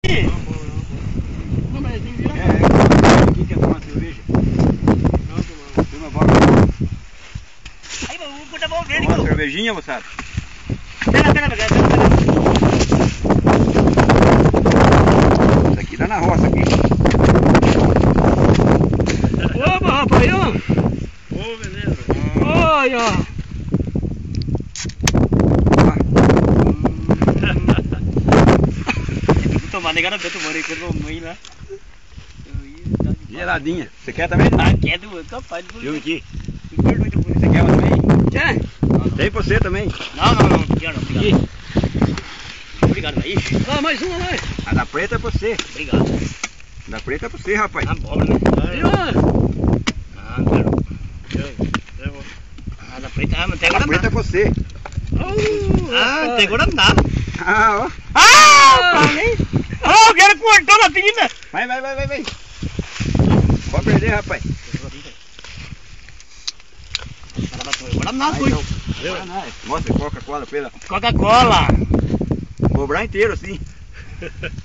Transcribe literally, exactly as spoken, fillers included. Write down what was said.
Não, mas tem que virar. É, aqui quer tomar cerveja. Não, tomar. Turma, bora. Aí, vamos botar bom verde, Tomar uma cervejinha, moçada? Pera, pera, pera, pera, pera. Isso aqui dá na roça aqui. Opa, rapaz, ó. Ô, beleza. Olha. Tomar negada pra tomar aí com a mãe lá. Geladinha. Você quer também? Ah, quer do capaz de Filme aqui. Muito bonito. Você quer uma também? Quer? Tem pra você também. Não, não, não, não quero, obrigado. Obrigado, aí. Lá, mais uma lá. A da preta é pra você. Obrigado. A da preta é pra você, rapaz. Ah, pobre, né? Aí, ó. Ah, não quero. Ah, da preta, ah, mas tem A da agora preta é nada. pra você. Oh, Ah, rapaz. tem agora nada. Ah, ó. Ah, pra mim. Ah, eu quero cortar na pina. Vai, vai, vai, vai, vai. Pode perder, rapaz. Agora nada, Vai, foi. então. Vai, vai. Mostra Coca-Cola pela. Coca-Cola. Cobrar inteiro assim.